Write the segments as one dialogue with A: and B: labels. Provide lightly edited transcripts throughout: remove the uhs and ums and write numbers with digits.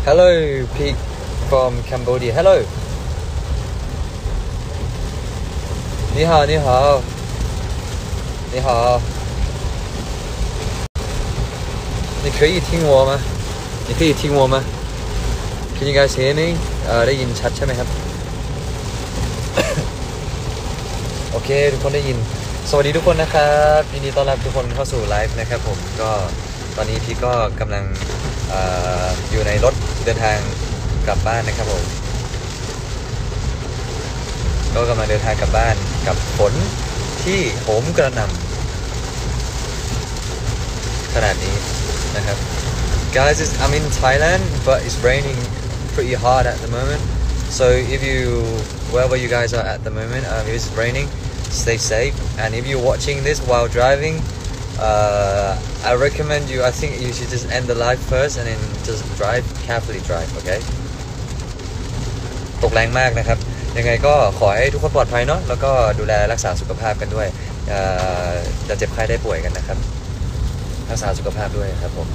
A: Hello, Pete from Cambodia. Hello. 你好，你好，你好。你可以听我吗？你可以听我吗 Can you guys hear me ได้ยินชัดใช่ไหมครับ โอเคทุกคนได้ยินสวัสดีทุกคนนะครับยินดีต้อนรับทุกคนเข้าสู่ไลฟ์นะครับผมก็ตอนนี้พี่ก็กำลังอยู่ในรถเดินทางกลับบ้านนะครับผมก็กำลังเดินทางกลับบ้านกับฝนที่โหมกระหน่ำขนาดนี้นะครับ Guys, I'm in Thailand but it's raining pretty hard at the moment so if you wherever you guys are at the moment if it's raining stay safe and if you're watching this while driving I recommend you I think you should just end the live first and then just carefully drive okay ตกแรงมากนะครับยังไงก็ขอให้ทุกคนปลอดภัยเนาะแล้วก็ดูแลรักษาสุขภาพกันด้วยจะเจ็บไข้ได้ป่วยกันนะครับรักษาสุขภาพด้วยครับผม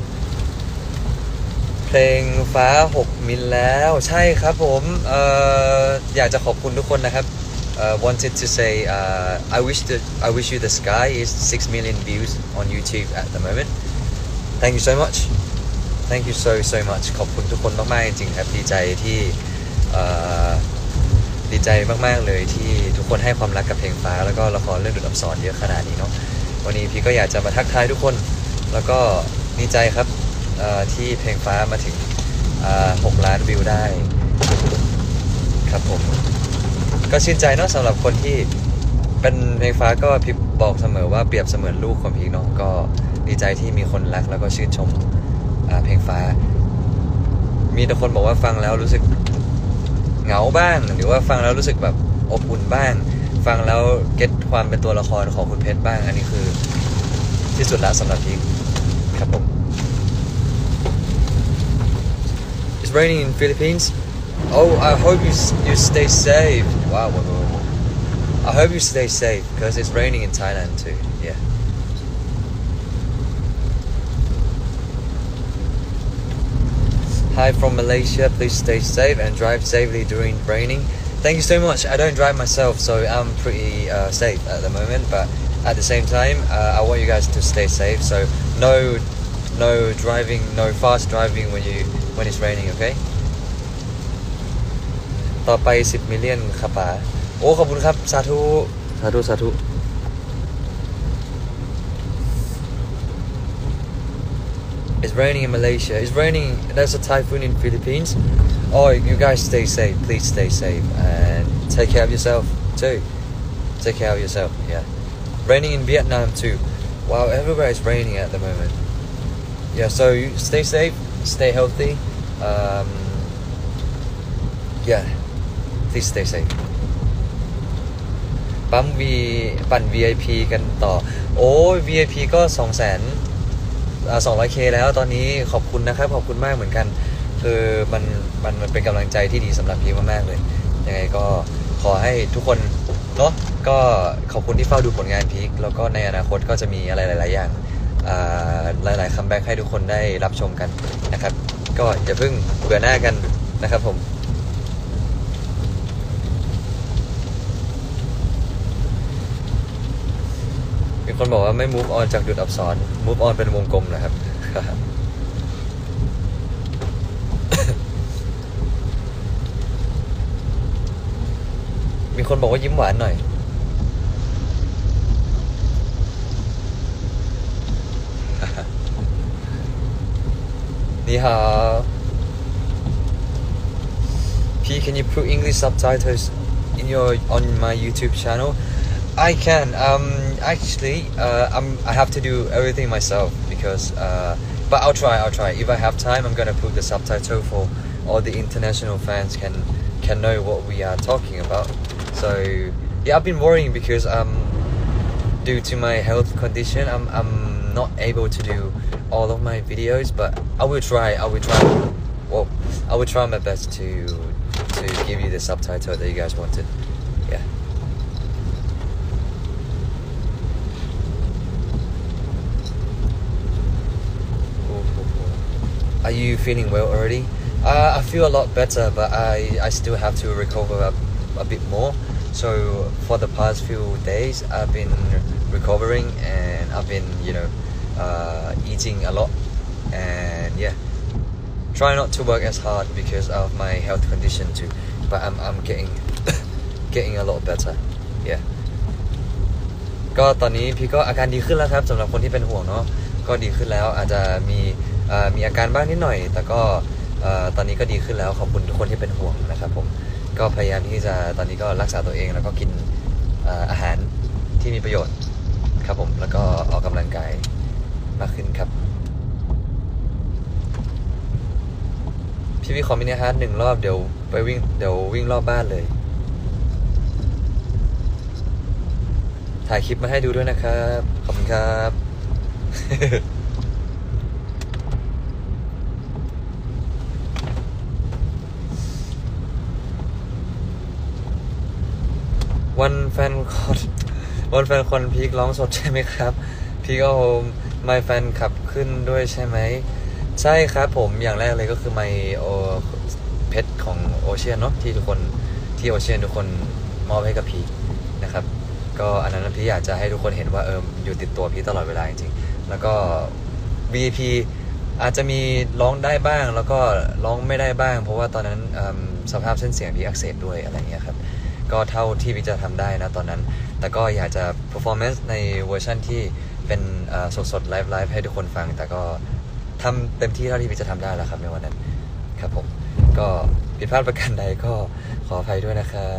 A: เพลงฟ้า6มิลแล้วใช่ครับผมอยากจะขอบคุณทุกคนนะครับwanted to say I wish you the sky is 6 million views on YouTube at the moment thank you so much thank you so much ขอบคุณทุกคนมากๆจริงๆครับดีใจที่ดีใจมากๆเลยที่ทุกคนให้ความรักกับเพลงฟ้าแล้วก็ละครเรื่องดุจอับสรเยอะขนาดนี้เนาะวันนี้พี่ก็อยากจะมาทักทายทุกคนแล้วก็ดีใจครับที่เพลงฟ้ามาถึง6 ล้านวิวได้ครับผมก็ชื่นใจเนาะสำหรับคนที่เป็นเพลงฟ้าก็พี่บอกเสมอว่าเปรียบเสมือนลูกของพี่เนาะก็ดีใจที่มีคนรักแล้วก็ชื่นชมเพลงฟ้ามีแต่คนบอกว่าฟังแล้วรู้สึกเหงาบ้างหรือว่าฟังแล้วรู้สึกแบบอบอุ่นบ้างฟังแล้วเก็ตความเป็นตัวละครของคุณเพชรบ้างอันนี้คือที่สุดแล้วสำหรับพี่ครับผม It's raining in Philippines Oh I hope you stay safe Wow I hope you stay safe because it's raining in Thailand too yeah Hi from Malaysia, please stay safe and drive safely during raining. Thank you so much. I don't drive myself, so I'm pretty safe at the moment. But at the same time, I want you guys to stay safe. So no driving, no fast driving when it's raining. Okay? ต่อไป10 million ครับป๋าโอ้ขอบคุณครับสาธุสาธุสาธุ It's raining in Malaysia. It's raining. There's a typhoon in Philippines. Oh, you guys stay safe. Please stay safe and take care of yourself too. Take care of yourself. Yeah. Raining in Vietnam too. Wow, everywhere is raining at the moment. Yeah. So you stay safe. Stay healthy. Yeah. Please stay safe. ปั๊ม ปั่น VIP กันต่อโอ้ย VIP ก็200K แล้วตอนนี้ขอบคุณนะครับขอบคุณมากเหมือนกันคือมันเป็นกำลังใจที่ดีสำหรับพี่มากๆเลยยังไงก็ขอให้ทุกคนเนาะก็ขอบคุณที่เฝ้าดูผลงานพีคแล้วก็ในอนาคตก็จะมีอะไรหลายๆอย่างหลายๆคัมแบ็กให้ทุกคนได้รับชมกันนะครับก็อย่าเพิ่งเบื่อหน้ากันนะครับผมมีคนบอกว่าไม่ move on จากดุจอับสร move on เป็นวงกลมนะครับ มีคนบอกว่ายิ้มหวานหน่อย นี่ฮาว P can you put English subtitles on my YouTube channel I can actually I have to do everything myself because but I'll try if I have time I'm gonna put the subtitle for all the international fans can know what we are talking about so yeah I've been worrying because due to my health condition I'm not able to do all of my videos but I will try my best to give you the subtitle that you guys wanted yeah Are you feeling well already? I feel a lot better, but I still have to recover a bit more. So for the past few days, I've been recovering and I've been, eating a lot and yeah, try not to work as hard because of my health condition too. But I'm getting getting a lot better. Yeah. ก็ตอนนี้พี่ก็อาการดีขึ้นแล้วครับสำหรับคนที่เป็นห่วงเนาะก็ดีขึ้นแล้วอาจจะมีอาการบ้างนิดหน่อยแต่ก็ตอนนี้ก็ดีขึ้นแล้วขอบคุณทุกคนที่เป็นห่วงนะครับผมก็พยายามที่จะตอนนี้ก็รักษาตัวเองแล้วก็กินอาหารที่มีประโยชน์ครับผมแล้วก็ออกกำลังกายมากขึ้นครับพี่ขอมินิฮาร์ด1 รอบเดี๋ยววิ่งรอบบ้านเลยถ่ายคลิปมาให้ดูด้วยนะครับขอบคุณครับวันแฟนคอนพีคร้องสดใช่ไหมครับพีคเอาไมค์แฟนขับขึ้นด้วยใช่ไหมใช่ครับผมอย่างแรกเลยก็คือไมค์เพชรของโอเชียนเนาะที่ทุกคนที่โอเชียนทุกคนมอบให้กับพีคนะครับก็อันนั้นพี่อยากจะให้ทุกคนเห็นว่าอยู่ติดตัวพี่ตลอดเวลาจริงๆแล้วก็ VIP อาจจะมีร้องได้บ้างแล้วก็ร้องไม่ได้บ้างเพราะว่าตอนนั้นสภาพเส้นเสียงพี่อักเสบด้วยอะไรเงี้ยครับก็เท่าที่พี่จะทำได้นะตอนนั้นแต่ก็อยากจะ performance ในเวอร์ชันที่เป็นสดๆไลฟ์ให้ทุกคนฟังแต่ก็ทำเต็มที่เท่าที่พี่จะทำได้แล้วครับในวันนั้นครับผมก็ผิดพลาดประการใดก็ขออภัยด้วยนะครับ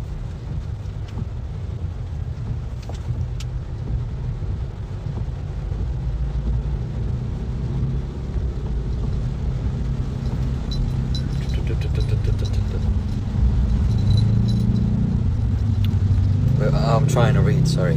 A: I'm trying to read sorry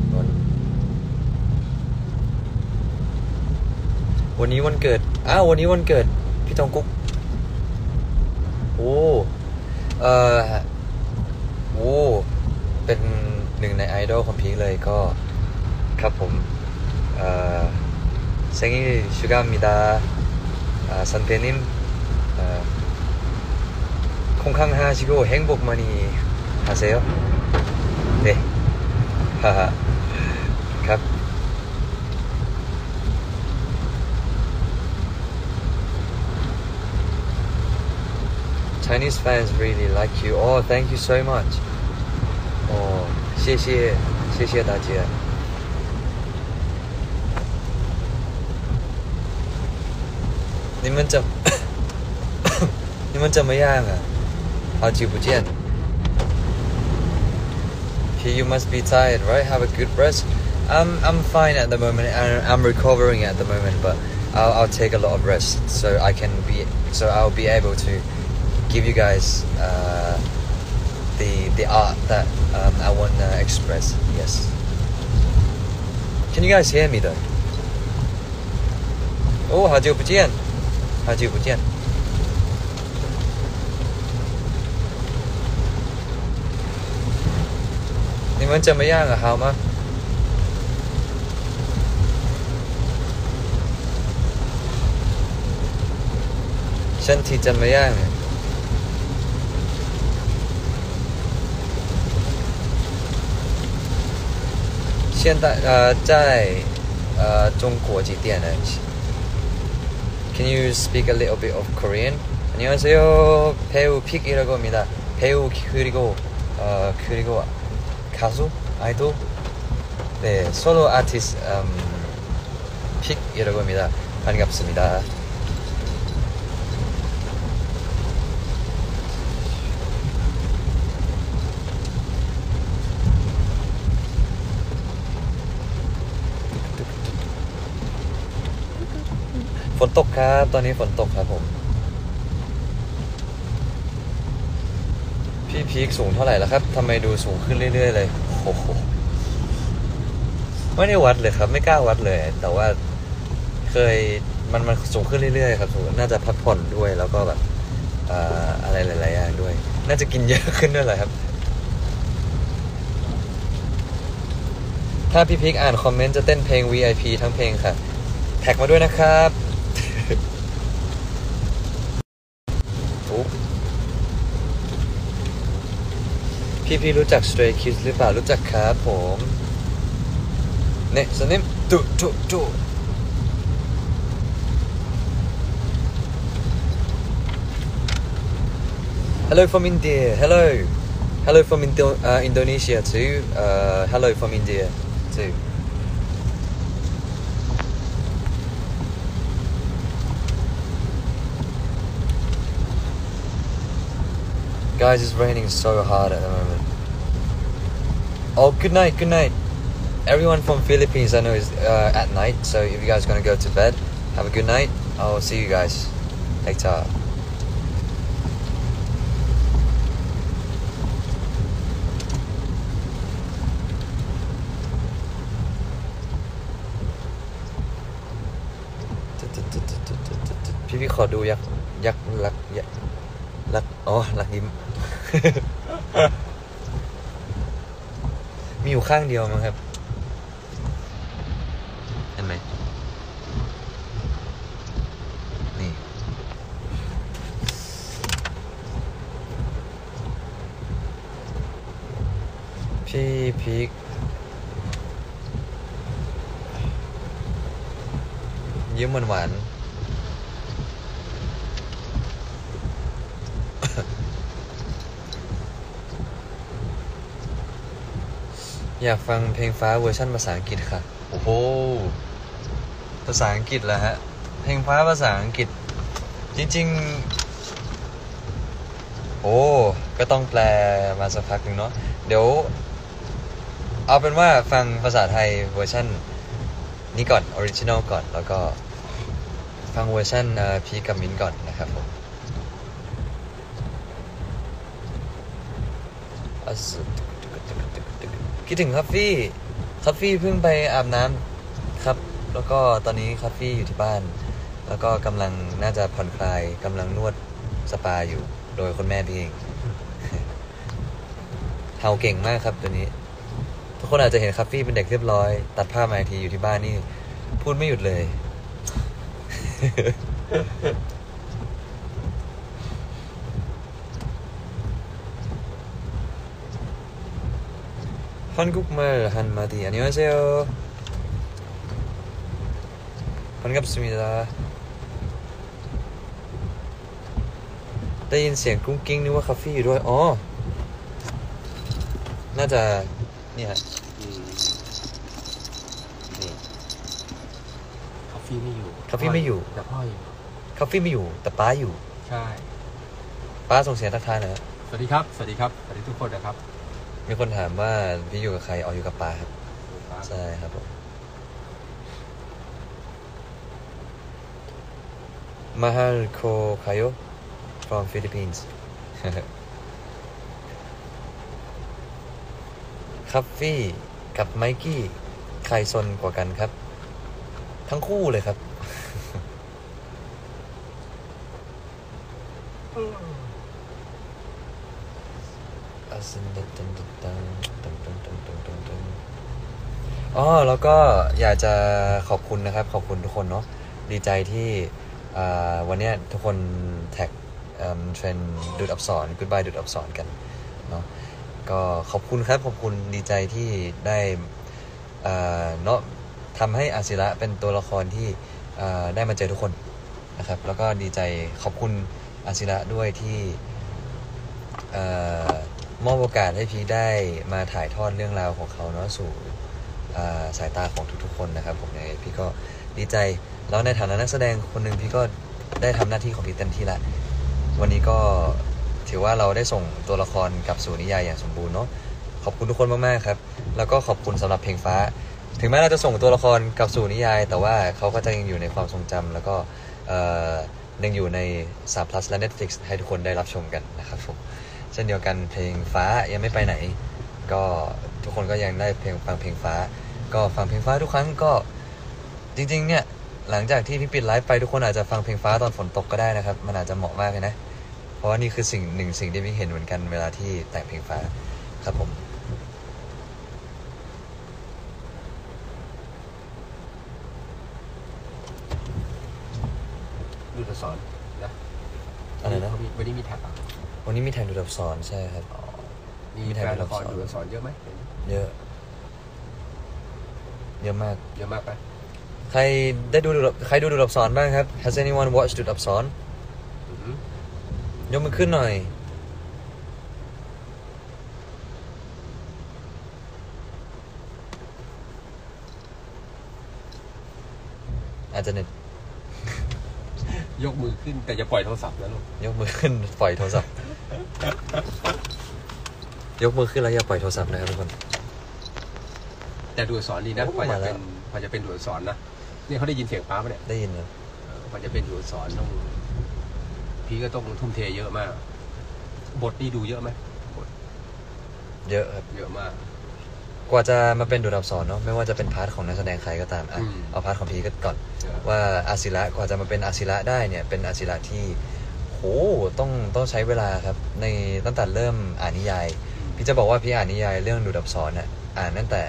A: วันนี้วันเกิดวันนี้วันเกิดพี่ทองกุ๊กโอ้เป็นหนึ่งในไอดอลของพีคเลยก็ครับผม생일 축하합니다 선배님 건강하시고 행복 많이 하세요 네 하하 ครับ Chinese fans really like you oh thank you so much oh 谢谢大家你们怎么样啊好久不见You must be tired, right? Have a good rest. I'm fine at the moment. I'm recovering at the moment, but I'll take a lot of rest so I'll be able to give you guys the art that I want to express. Yes. Can you guys hear me though? Oh, 好久不见你们怎么样啊？好吗？身体怎么样？现在在中国几点呢 Can you speak a little bit of Korean? 안녕하세요. 배우 픽이라고 합니다. 배우 그리고 가수, 아이돌, 네, 솔로 아티스트 픽이라고 합니다. 반갑습니다.ฝนตกครับตอนนี้ฝนตกครับผมพี่พีคสูงเท่าไหร่แล้วครับทำไมดูสูงขึ้นเรื่อยๆเลยโอ้โหไม่ได้วัดเลยครับไม่กล้าวัดเลยแต่ว่าเคยมันสูงขึ้นเรื่อยๆครับน่าจะพักผ่อนด้วยแล้วก็แบบอะไรหลายๆอย่างด้วยน่าจะกินเยอะขึ้นด้วยแหละครับถ้าพี่พีคอ่านคอมเมนต์จะเต้นเพลง VIP ทั้งเพลงค่ะแท็กมาด้วยนะครับฟุกพี่รู้จัก Stray Kids หรือเปล่ารู้จักครับผมเนี่ยสนิมจุ Hello from India. Hello from Indonesia too. Hello from India too. Guys, it's raining so hard at the moment. Oh, good night. Everyone from Philippines I know is at night, so if you guys are gonna go to bed, have a good night. I'll see you guys later.พี่ขอดูยักษ์รักอ๋อรักยิ้ม มีอยู่ข้างเดียวมั้งครับเห็นไหมนี่พี่พีคยิ้มหวานๆอยากฟังเพลงฟ้าเวอร์ชันภาษาอังกฤษค่ะโอ้โหภาษาอังกฤษเหรอฮะเพลงฟ้าภาษาอังกฤษจริงๆโอ้ก็ต้องแปลมาสักพักหนึ่งเนาะเดี๋ยวเอาเป็นว่าฟังภาษาไทยเวอร์ชันนี้ก่อนออริจินอลก่อนแล้วก็ฟังเวอร์ชันพีกับมิ้นก่อนนะครับผมคิดถึงคัฟฟี่เพิ่งไปอาบน้ำครับแล้วก็ตอนนี้คัฟฟี่อยู่ที่บ้านแล้วก็กำลังน่าจะผ่อนคลายกำลังนวดสปาอยู่โดยคุณแม่พี่เอง เฮาเก่งมากครับตัวนี้ทุกคนอาจจะเห็นคัฟฟี่เป็นเด็กเรียบร้อยตัดผ้ามาทีอยู่ที่บ้านนี่พูดไม่หยุดเลย 한국말 한마디 안녕하세요. 반갑습니다. ได้ยินเสียงกุ้งกิ้งนึกว่าคาเฟ่อยู่ด้วยอ๋อน่าจะเนี่ยนี่
B: คาเฟ่ไม่อยู่
A: แต่พ่ออยู่คาเฟ่ไม่อยู่แต่ป้าอยู่
B: ใช่
A: ป้าส่งเสียงทักทายหน่อย
B: สวัสดีครับสวัสดีทุกคนนะครับ
A: มีคนถามว่าพี่อยู่กับใครอ๋ออยู่กับป้าครับใช่ครับผมMahal ko kayo from Philippines คัฟฟี่กับไมกี้ใครซนกว่ากันครับทั้งคู่เลยครับอ๋อแล้วก็อยากจะขอบคุณนะครับขอบคุณทุกคนเนาะดีใจที่วันนี้ทุกคนแท็กเทรนดูดอักษร Goodbye ดูดอักษรกันเนาะก็ขอบคุณครับขอบคุณดีใจที่ได้เนาะทำให้อาศิระเป็นตัวละครที่ได้มาเจอทุกคนนะครับแล้วก็ดีใจขอบคุณอาศิระด้วยที่มอบโอกาสให้พี่ได้มาถ่ายทอดเรื่องราวของเขาเนาะสู่สายตาของทุกๆคนนะครับผมยังไงพี่ก็ดีใจแล้วในฐานะนักแสดงคนหนึ่งพี่ก็ได้ทำหน้าที่ของพี่เต็มที่ละวันนี้ก็ถือว่าเราได้ส่งตัวละครกลับสู่นิยายอย่างสมบูรณ์เนาะขอบคุณทุกคนมากๆครับแล้วก็ขอบคุณสำหรับเพลงฟ้าถึงแม้เราจะส่งตัวละครกลับสู่นิยายแต่ว่าเขาก็จะยังอยู่ในความทรงจำแล้วก็ยังอยู่ใน3 plus และ Netflix ให้ทุกคนได้รับชมกันนะครับผมเช่นเดียวกันเพลงฟ้ายังไม่ไปไหนก็ทุกคนก็ยังได้ฟังเพลงฟ้าก็ฟังเพลงฟ้าทุกครั้งก็จริงๆเนี่ยหลังจากที่พี่ปิดไลฟ์ไปทุกคนอาจจะฟังเพลงฟ้าตอนฝนตกก็ได้นะครับมันอาจจะเหมาะมากเลยนะเพราะว่านี่คือสิ่งที่พี่เห็นเหมือนกันเวลาที่แต่งเพลงฟ้าครับผม
B: ดูดอักษรนะ
A: อะไรนะ
B: วันนี้มีแท็บอ่ะ
A: วันนี้มีแทนดูดับสอนใช่ครับ
B: มีแฟนละครดูอักษรเยอะไหม
A: เยอะมาก
B: เยอะมากไหม
A: ใครดูดูดับสอนบ้างครับ Has anyone watched ดูดับสอนยกมือขึ้นหน่อยอาจจะเน็ต
B: ยกมือขึ้นแต่อย่าปล่อยโทรศัพท์นะลูก
A: ยกมือขึ้นปล่อยโทรศัพท์ ยกมือขึ้นแล้วอย่าปล่อยโทรศัพท์นะครับทุกคน
B: แต่ดูอักษรดีนะ
A: โอ้
B: พอ
A: มาแล้ว
B: จะเป็นดูอักษรนะเนี่ยเขาได้ยินเสียงป้าปะเนี่ย
A: ได้ยินครับ
B: พอจะเป็นดูอักษรต้องพี่ก็ต้องทุ่มเทเยอะมาก บทนี่ดูเยอะไหมบท
A: เยอะครับ
B: เยอะมาก
A: กว่าจะมาเป็นดูดับสอนเนาะไม่ว่าจะเป็นพาร์ทของนักแสดงใครก็ตามอ่ะ
B: อืม
A: เอาพาร์ทของพีก็ก่อน
B: เยอะ
A: ว่าอาศิระกว่าจะมาเป็นอาศิระได้เนี่ยเป็นอาศิระที่โหต้องใช้เวลาครับในตั้งแต่เริ่มอ่านนิยายพี่จะบอกว่าพี่อ่านนิยายเรื่องดูดับสอนน่ะอ่านตั้งแต่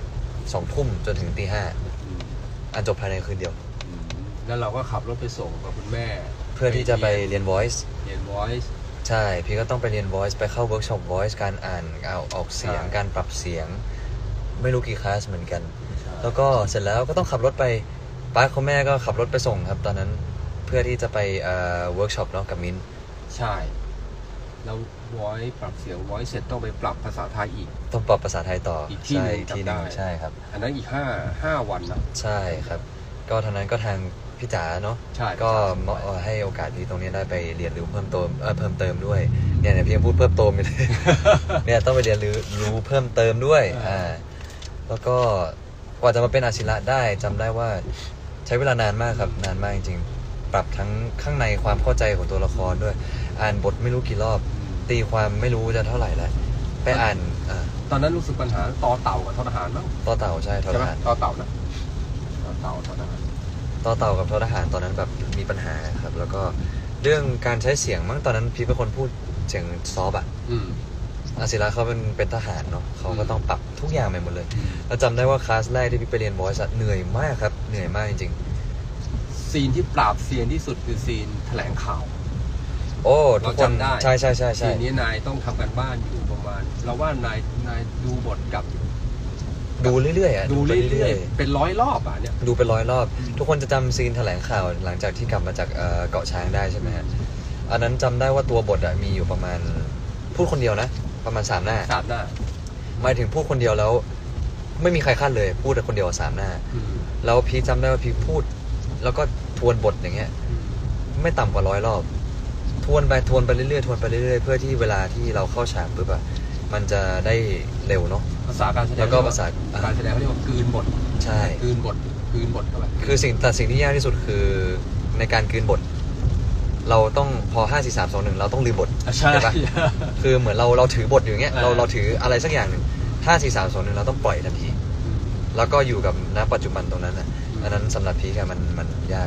A: 2 ทุ่มจนถึงตี 5
B: อืม
A: อ่านจบภายในคืนเดียว
B: อืมแล้วเราก็ขับรถไปส่งกับคุณแม่
A: เพื่อที่จะไปเรียน voice
B: เรียน voice
A: ใช่พี่ก็ต้องไปเรียน voice ไปเข้าเวิร์กช็อป voice การอ่านเอาออกเสียง
B: ใช่
A: การปรับเสียง ไม่รู้กี่คลาสเหมือนกัน
B: ใช่
A: แล้วก็เสร็จแล้วก็ต้องขับรถไปป้าของแม่ก็ขับรถไปส่งครับตอนนั้นเพื่อที่จะไปเวิร์กช็อปเนาะกับมิ้น
B: ใช่แล้ว voice ปรับเสียง voice เสร็จต้องไปปรับภาษาไทยอีก
A: ต้องปรับภาษาไทยต่อ
B: อีกที่
A: ใช่
B: หนึ่ง
A: ที่หนึง
B: จำได้
A: ใช่ครับ
B: อันนั้นอีกห้าวันนะ
A: ใช่ครับ ก็ทางนั้นก็ทางพี่จ๋าเนาะ
B: ใช่
A: ก็
B: ใช่
A: ให้โอกาสที่ตรงนี้ได้ไปเรียนรู้เพิ่มเติมด้วยเนี่ยพี่ยังพูดเพิ่มเติมอยู่เลย เนี่ยต้องไปเรียนรู้เพิ่มเติมด้วยแล้วก็กว่าจะมาเป็นอาศิระได้จำได้ว่าใช้เวลานานมากครับนานมากจริงๆปรับทั้งข้างในความเข้าใจของตัวละครด้วย อ่านบทไม่รู้กี่รอบ ตีความไม่รู้จะเท่าไหร่แล้วไปอ่าน
B: ตอนนั้นรู้สึกปัญหาต่อเต่ากับทอทหารมั้ง
A: ต่อเต่าใช่ท
B: ใช่ไหม
A: หาร
B: ต่อเต่านะต่อเต่าทอทหาร
A: ต่อเต่ากับทหารตอนนั้นแบบมีปัญหาครับ แล้วก็เรื่องการใช้เสียงมั้งตอนนั้นพี่เป็นคนพูดเสียงซอฟต์อะ
B: อืม
A: อาศิระเขาเป็นทหารเนาะเขาก็ต้องปรับทุกอย่างไปหมดเลย
B: อืม
A: แล้วจำได้ว่าคลาสแรกที่พี่ไปเรียน voice อะเหนื่อยมากครับเหนื่อยมากจริง
B: ซีนที่ปราบเซียนที่สุดคือซีนแถลงข่าว
A: ๆโอ้ทุกคน
B: เราจำได้
A: ใช่ใช่ใช่
B: ซี
A: ใช่
B: นนี้นายต้องทำกันบ้านอยู่ประมาณ เราว่านายดูบทกับ
A: ดูเรื่อยๆอะ
B: ดู
A: ไป
B: เรื่อยๆเป็น100 รอบอ่ะเนี่ย
A: ดูเป็น100 รอบ ทุกคนจะจำซีนแถลงข่าวหลังจากที่กลับมาจากเกาะช้างได้ใช่ไหมฮะอันนั้นจำได้ว่าตัวบทอะมีอยู่ประมาณพูดคนเดียวนะประมาณ3 หน้า
B: 3 หน้า
A: หมายถึงพูดคนเดียวแล้ว ไม่มีใครขั้นเลยพูดแต่คนเดียว3 หน้า
B: อืม
A: แล้วพีคจำได้ว่าพีคพูด แล้วก็ทวนบทอย่างเงี้ย
B: อืม
A: ไม่ต่ำกว่า100 รอบ ทวนไปเรื่อยๆทวนไปเรื่อยๆเพื่อที่เวลาที่เราเข้าฉากปุ๊บอะมันจะได้เร็วเนาะ
B: ภาษาการแสดง
A: แล้วก็ภาษา
B: การแสดงเขาเรียกว่ากลืนบท
A: ใช่
B: กลืนบทเข้าไป
A: คือสิ่งที่ยากที่สุดคือในการกลืนบท เราต้องพอ5 4 3 2 1เราต้องลืมบท
B: ใช่
A: ปะคือเหมือนเราถือบทอยู่อย่างเงี้ย
B: อ่า
A: เราถืออะไรสักอย่างหนึ่ง5 4 3 2 1เราต้องปล่อยทันที
B: อืม
A: แล้วก็อยู่กับณปัจจุบันตรงนั้นนะอันนั้นสำหรับพีคมันยาก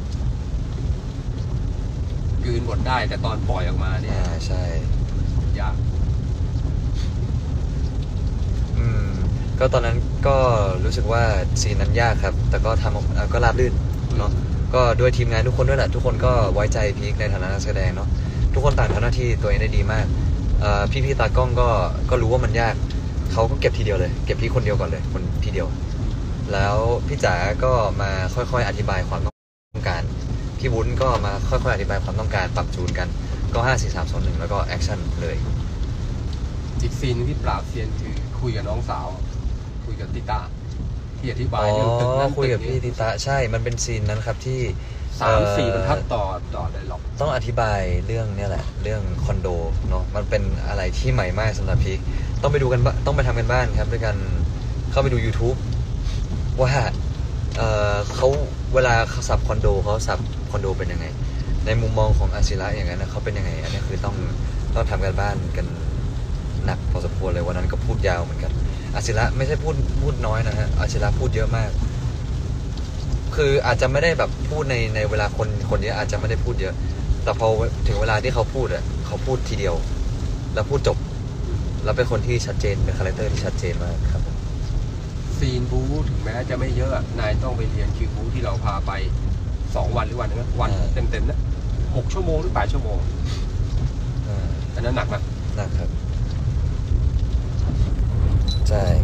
B: กลืนบทได้แต่ตอนปล่อยออกมาเนี่ย
A: ใช่
B: ยาก
A: ก็ตอนนั้นก็รู้สึกว่าซีนนั้นยากครับ แต่ก็ทำก็ราบรื่นเนาะก็ด้วยทีมงานทุกคนด้วยแหละทุกคนก็ไว้ใจพีคในฐานะนักแสดงเนาะทุกคนต่างทำหน้าที่ตัวเองได้ดีมากพี่ตากล้องก็รู้ว่ามันยากเขาก็เก็บทีเดียวเลยเก็บพีคคนเดียวก่อนเลยคนทีเดียว แล้วพี่จ๋าก็มาค่อยๆอธิบายความต้องการพี่วุ้นก็มาค่อยๆอธิบายความต้องการปรับจูนกันก็5 4 3 2 1แล้วก็แอคชั่นเลย
B: อีกซีนหนึ่งที่ปราบเซียนคือคุยกับน้องสาว คุยกับติต้าที่อธิบายเรื่องตึกนั้น
A: คุยกับ
B: ตึ
A: พี่ติตาใช่มันเป็นซีนนั้นครับที่
B: 3-4 บรรทัดต่อได้หรอก
A: ต้องอธิบายเรื่องเนี่ยแหละเรื่องคอนโดเนาะมันเป็นอะไรที่ใหม่มากสำหรับพีคต้องไปดูกันต้องไปทำกันบ้านครับด้วยกันเข้าไปดู YouTube ว่าเขาเวลาเขาสับคอนโดเขาสับคอนโดเป็นยังไง ในมุมมองของอาศิระอย่างนั้นนะเขาเป็นยังไงอันนี้คือต้องทำกันบ้านกันหนักพอสมควรเลยวันนั้นก็พูดยาวเหมือนกันอาศิระไม่ใช่พูดน้อยนะฮะอาศิระพูดเยอะมาก คืออาจจะไม่ได้แบบพูดในเวลาคนเยอะอาจจะไม่ได้พูดเยอะ แต่พอถึงเวลาที่เขาพูดอะเขาพูดทีเดียว แล้วพูดจบ แล้วเป็นคนที่ชัดเจนเป็นคาแรคเตอร์ที่ชัดเจนมากครับผม
B: ซีนบู๊ถึงแม้จะไม่เยอะนายต้องไปเรียนคิวบู๊ที่เราพาไป2 วันหรือวันนึงนะวันเต็มๆนะ 6 ชั่วโมงหรือ 8 ชั่วโมงอันนั้นหนักนะ
A: หนักครับใช่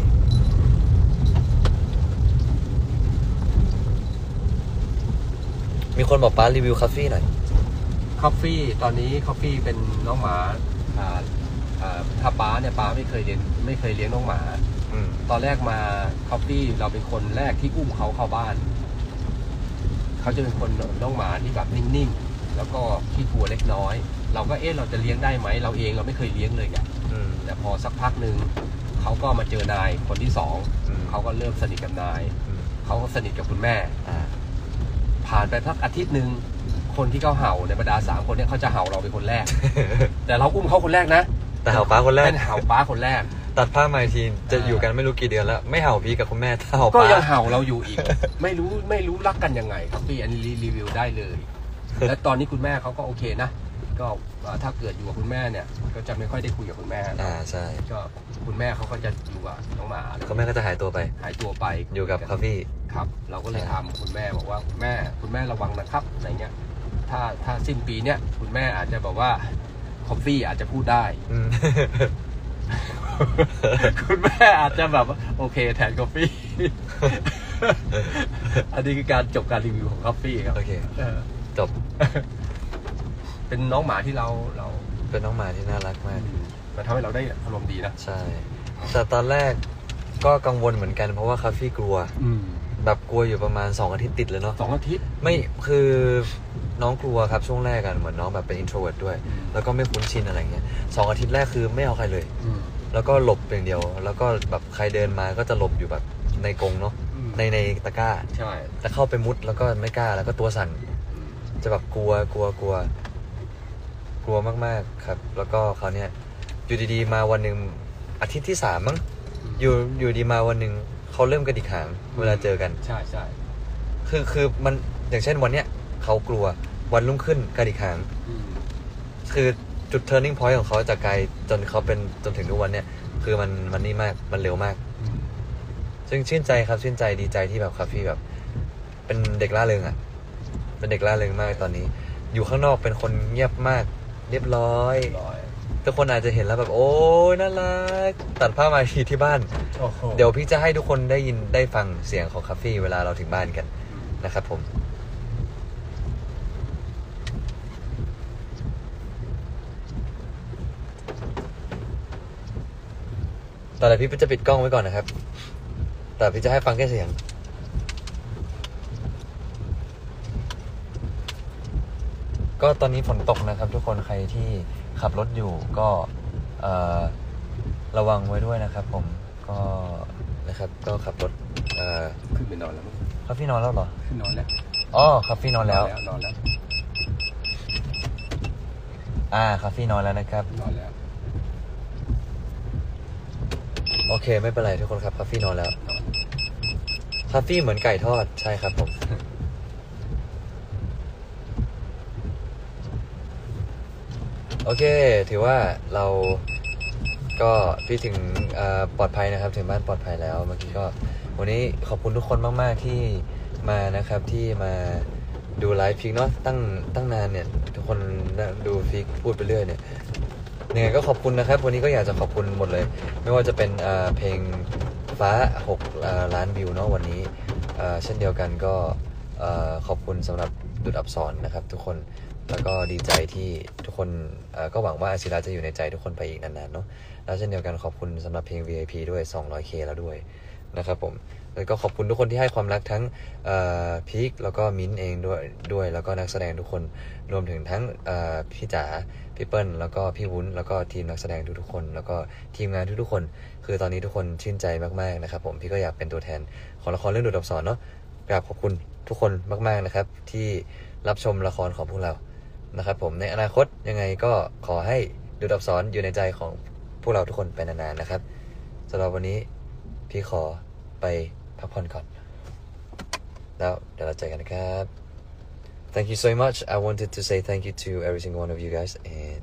A: มีคนบอกป้ารีวิวคาเฟ่หน่อย
B: คอฟฟี่ตอนนี้คอฟฟี่เป็นน้องหมาถ้าป้าเนี่ยป้าไม่เคยเลี้ยงน้องหมาตอนแรกมาคอฟฟี่เราเป็นคนแรกที่อุ้มเขาเข้าบ้านเขาจะเป็นคนน้องหมาที่แบบนิ่งๆแล้วก็ขี้กลัวเล็กน้อยเราก็เราจะเลี้ยงได้ไหมเราเองเราไม่เคยเลี้ยงเลยไงแต่พอสักพักหนึ่งเขาก็มาเจอนายคนที่สองเขาก็เริ่มสนิทกับนายเขาก็สนิทกับคุณแม่ผ่านไปสักอาทิตย์หนึ่งคนที่เขาเห่าในบรรดา3 คนเนี่ยเขาจะเห่าเราเป็นคนแรก แต่เราอุ้มเขาคนแรกนะ
A: แต่เห่าป้าคนแรก
B: เป็นเห่าป้าคนแรก
A: ตัดผ้ามาทีจะอยู่กันไม่รู้กี่เดือนแล้วไม่เห่าพี่กับคุณแม่เห่าป้า
B: ก็ยังเห่าเราอยู่อีก ไม่รู้รักกันยังไงครับพี่อันนี้รีวิวได้เลย และตอนนี้คุณแม่เขาก็โอเคนะก็ถ้าเกิดอยู่กับคุณแม่เนี่ยก็จะไม่ค่อยได้คุยกับคุณแม่
A: ใช่
B: ก็คุณแม่เขาก็จะอยู่กับน้องหมา
A: คุณแม่ก็จะหายตัวไปอยู่กับคาเฟ่
B: ครับเราก็เลยถามคุณแม่บอกว่าคุณแม่ระวังนะครับอะไรเงี้ยถ้าสิ้นปีเนี้ยคุณแม่อาจจะบอกว่าคอฟฟี่อาจจะพูดได้คุณแม่อาจจะแบบโอเคแทนกาแฟอันนี้คือการจบการรีวิวของกาแฟครับ
A: โอเคจบ
B: เป็นน้องหมาที่เรา
A: เป็นน้องหมาที่น่ารักมาก
B: มันทำให้เราได้อารมณ์ดีนะ
A: ใช่แต่ตอนแรกก็กังวลเหมือนกันเพราะว่าคาเฟ่กลัวแบบกลัวอยู่ประมาณ2 อาทิตย์ติดเลยเนาะ
B: 2 อาทิตย์
A: ไม่คือน้องกลัวครับช่วงแรกกันเหมือนน้องแบบเป็น introvert ด้วยแล้วก็ไม่คุ้นชินอะไรเงี้ย2 อาทิตย์แรกคือไม่เอาใครเลยแล้วก็หลบอย่างเดียวแล้วก็แบบใครเดินมาก็จะหลบอยู่แบบในกรงเนาะในตะกร้า
B: ใช่
A: แต่เข้าไปมุดแล้วก็ไม่กล้าแล้วก็ตัวสั่นจะแบบกลัวมากๆครับแล้วก็เขาเนี่ยอยู่ดีๆมาวันหนึ่งอาทิตย์ที่3มั้งอยู่ดีมาวันหนึ่งเขาเริ่มกระดิกหางเวลาเจอกัน
B: ใช่
A: คือมันอย่างเช่นวันเนี้ยเขากลัววันรุ่งขึ้นกระดิกหางคือจุด turning point ของเขาจากไกลจนเขาเป็นจนถึงทุกวันเนี่ยคือมันนี่มากมันเร็วมากซึ่งชื่นใจครับชื่นใจดีใจที่แบบคาเฟ่แบบเป็นเด็กล่าเริงอ่ะเป็นเด็กล่าเริงมากตอนนี้อยู่ข้างนอกเป็นคนเงียบมากเรียบร้อยทุกคนอาจจะเห็นแล้วแบบโอ้ยน่ารักตัดผ้ามาทีที่บ้านเดี๋ยวพี่จะให้ทุกคนได้ยินได้ฟังเสียงของคาเฟ่เวลาเราถึงบ้านกันนะครับผมตอนแรกพี่จะปิดกล้องไว้ก่อนนะครับแต่พี่จะให้ฟังแค่เสียงก็ตอนนี้ฝนตกนะครับทุกคนใครที่ขับรถอยู่ก็ระวังไว้ด้วยนะครับผมก็นะครับก็ขับรถ
B: ขึ้นไปนอนแล้ว
A: คาเฟ่นอนแล้วเหรอ
B: ขึ้นนอนแล้ว
A: อ๋อคาเฟ่นอนแล้วคาเฟ่นอนแล้วนะครับ
B: นอนแล้ว
A: โอเคไม่เป็นไรทุกคนครับคาเฟ่นอนแล้วคาเฟ่เหมือนไก่ทอดใช่ครับผมโอเคถือว่าเราก็พี่ถึงปลอดภัยนะครับถึงบ้านปลอดภัยแล้วเมื่อกี้ก็วันนี้ขอบคุณทุกคนมากๆที่มานะครับที่มาดูไลฟ์ฟิกเนาะตั้งนานเนี่ยทุกคนดูฟิกพูดไปเรื่อยเนี่ยยังไงก็ขอบคุณนะครับวันนี้ก็อยากจะขอบคุณหมดเลยไม่ว่าจะเป็นเพลงฟ้า6 ล้านวิวเนาะวันนี้เช่นเดียวกันก็ขอบคุณสำหรับดุจอับสรนะครับทุกคนแล้วก็ดีใจที่ทุกคนก็หวังว่าอาศิราจะอยู่ในใจทุกคนไปอีกนานๆเนาะแล้วเช่นเดียวกันขอบคุณสำหรับเพลง VIP ด้วย 200K แล้วด้วยนะครับผมแล้วก็ขอบคุณทุกคนที่ให้ความรักทั้งพีคแล้วก็มิ้นเองด้วยแล้วก็นักแสดงทุกคนรวมถึงทั้งพี่จ๋าพี่เปิ้ลแล้วก็พี่วุ้นแล้วก็ทีมนักแสดงทุกๆคนแล้วก็ทีมงานทุกๆคนคือตอนนี้ทุกคนชื่นใจมากๆนะครับผมพี่ก็อยากเป็นตัวแทนของละครเรื่องดุจอับสรเนาะกราบขอบคุณทุกคนมากๆนะครับที่รับชมละครของพวกเรานะครับผมในอนาคตยังไงก็ขอให้ดุจอับสรอยู่ในใจของพวกเราทุกคนไปนานๆนะครับสำหรับวันนี้พี่ขอไปพักผ่อนก่อนแล้วเดี๋ยวเราเจอกันนะครับ Thank you so much. I wanted to say thank you to every single one of you guys and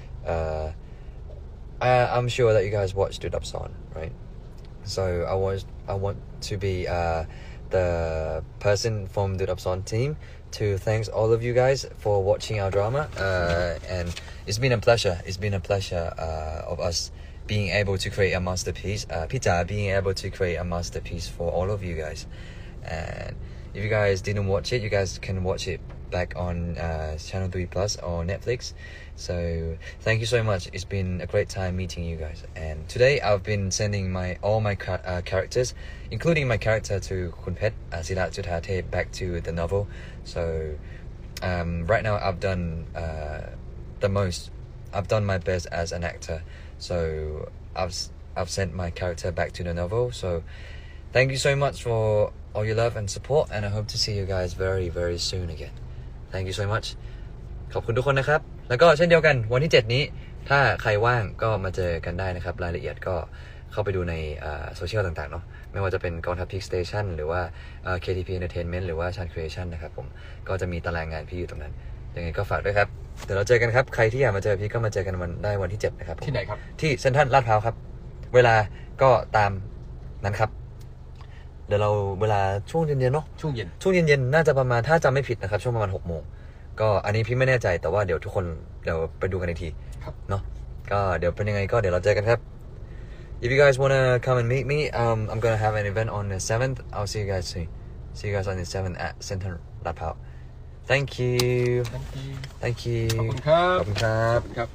A: I'm sure that you guys watched Dut Upson, right? So I want to be the person from Dut Upson team to thank all of you guys for watching our drama. And it's been a pleasure. It's been a pleasure of us being able to create a masterpiece. Pita being able to create a masterpiece for all of you guys. And if you guys didn't watch it, you guys can watch it back on Channel 3 Plus or Netflix. So thank you so much. It's been a great time meeting you guys. And today I've been sending all my characters, including my character to Kun Pet Sila Juthatep, back to the novel. So right now I've done the most. I've done my best as an actor. So I've sent my character back to the novel. So thank you so much for all your love and support, and I hope to see you guys very very soon again. Thank you so much. ขอบคุณทุกคนนะครับแล้วก็เช่นเดียวกันวันที่7นี้ถ้าใครว่างก็มาเจอกันได้นะครับรายละเอียดก็เข้าไปดูในโซเชียลต่างๆเนาะไม่ว่าจะเป็นกองทัพ Peak Station หรือว่าKTP Entertainment หรือว่า Chan Creation นะครับผมก็จะมีตารางงานพี่อยู่ตรงนั้นยังไงก็ฝากด้วยครับเดี๋ยวเราเจอกันครับใครที่อยากมาเจอพี่ก็มาเจอกันวันที่7นะครับ
B: ที่ไหนครับ
A: ที่เซ็นทรัลลาดพร้าวครับเวลาก็ตามนั้นครับเดี๋ยวเราเวลาช่วงเย็นๆเนาะช่วงเย็นน่าจะประมาณถ้าจำไม่ผิดนะครับช่วงประมาณ6 โมงก็อันนี้พี่ไม่แน่ใจแต่ว่าเดี๋ยวทุกคนเดี๋ยวไปดูกันอีกทีเนาะก็เดี๋ยวเป็นยังไงก็เดี๋ยวเราเจอกันครับ If you guys wanna come and meet me I'm gonna have an event on the 7th I'll see you guys soon see you guys on the 7th at Central ลาดพร้าว Thank you
B: ขอบคุณครับ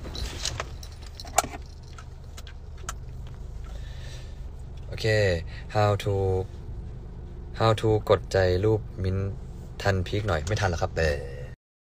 A: โอเค how to กดใจรูปมิ้นทันพีคหน่อยไม่ทันหรอครับ